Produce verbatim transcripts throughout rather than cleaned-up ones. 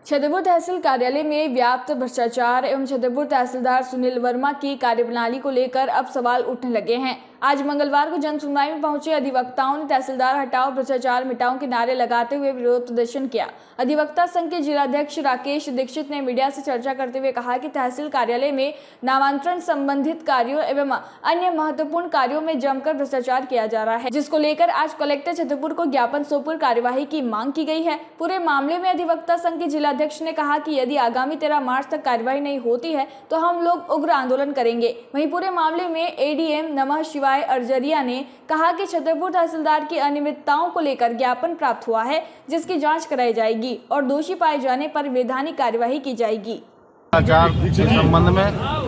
छतरपुर तहसील कार्यालय में व्याप्त भ्रष्टाचार एवं छतरपुर तहसीलदार सुनील वर्मा की कार्यप्रणाली को लेकर अब सवाल उठने लगे हैं। आज मंगलवार को जन सुनवाई में पहुंचे अधिवक्ताओं ने तहसीलदार हटाओ भ्रष्टाचार मिटाओ के नारे लगाते हुए विरोध प्रदर्शन किया। अधिवक्ता संघ के जिलाध्यक्ष राकेश दीक्षित ने मीडिया से चर्चा करते हुए कहा कि तहसील कार्यालय में नामांतरण संबंधित कार्यों एवं अन्य महत्वपूर्ण कार्यों में जमकर भ्रष्टाचार किया जा रहा है, जिसको लेकर आज कलेक्टर छतरपुर को ज्ञापन सौंपकर कार्यवाही की मांग की गई है। पूरे मामले में अधिवक्ता संघ के जिलाध्यक्ष ने कहा कि यदि आगामी तेरह मार्च तक कार्यवाही नहीं होती है तो हम लोग उग्र आंदोलन करेंगे। वहीं पूरे मामले में एडीएम नमः शिवाय अर्जरिया ने कहा कि छतरपुर तहसीलदार की अनियमितताओं को लेकर ज्ञापन प्राप्त हुआ है, जिसकी जांच कराई जाएगी और दोषी पाए जाने पर वैधानिक कार्यवाही की जाएगी। संबंध में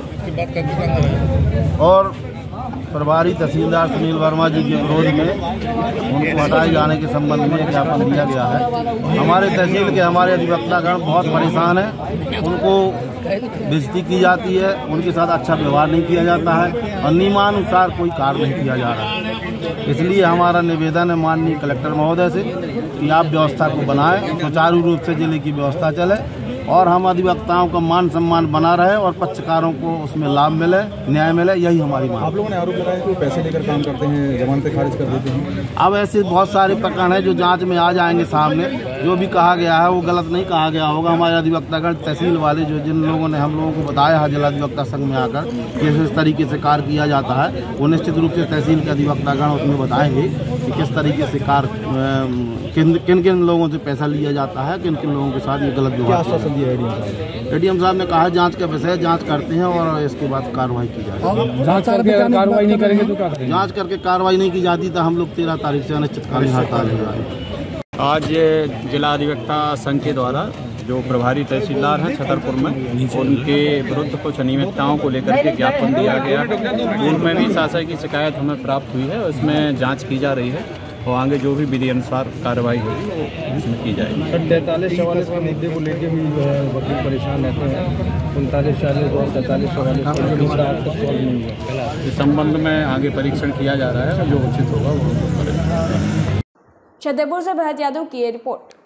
और प्रभारी तहसीलदार सुनील वर्मा जी के विरोध में उनको हटाए जाने के संबंध में ज्ञापन दिया गया है। हमारे तहसील के हमारे अधिवक्तागण बहुत परेशान हैं, उनको बेइज्जती की जाती है, उनके साथ अच्छा व्यवहार नहीं किया जाता है और नियमानुसार कोई कार्य नहीं किया जा रहा है। इसलिए हमारा निवेदन है माननीय कलेक्टर महोदय से कि आप व्यवस्था को बनाएं, सुचारू रूप से जिले की व्यवस्था चले और हम अधिवक्ताओं का मान सम्मान बना रहे और पक्षकारों को उसमें लाभ मिले, न्याय मिले, यही हमारी मांग। आप लोगों ने आरोप लगाया कि पैसे लेकर काम करते हैं, जमानतें खारिज कर देते हैं। अब ऐसे बहुत सारे प्रकरण हैं जो जांच में आ जाएंगे सामने। जो भी कहा गया है वो गलत नहीं कहा गया होगा। हमारे अधिवक्तागण तहसील वाले जो जिन लोगों ने हम लोगों को बताया है जिला अधिवक्ता संघ में आकर कि इस तरीके से कार्य किया जाता है, वो निश्चित रूप से तहसील के अधिवक्तागण उसमें बताएंगे कि किस तरीके से कार्य किन किन किन लोगों से पैसा लिया जाता है, किन किन लोगों के साथ ये गलत व्यवहार। एडीएम साहब ने कहा जांच का विषय, जांच करते हैं और इसके बाद कार्रवाई की जाएगी। जांच करके कार्रवाई नहीं करेंगे तो क्या करेंगे? जांच करके कार्रवाई नहीं की जाती तो हम लोग तेरह तारीख से अनिश्चितकालीन हड़ताल में जाएंगे। आज जिला अधिवक्ता संघ के द्वारा जो प्रभारी तहसीलदार हैं छतरपुर में, उनके विरुद्ध कुछ अनियमितताओं को लेकर के ज्ञापन दिया गया। पूर्व में भी शासन की शिकायत हमें प्राप्त हुई है, उसमें जांच की जा रही है और आगे जो भी विधि अनुसार कार्रवाई होगी वो इसमें की जाएगी। तैंतालीस चौवालीस के मुद्दे को लेकर भी वकील परेशान रहते हैं। उनतालीस चालीस और तैंतालीस चौवालीस इस संबंध में आगे परीक्षण किया जा रहा है, जो उचित होगा वो करेंगे। छतरपुर से भरत यादव की रिपोर्ट।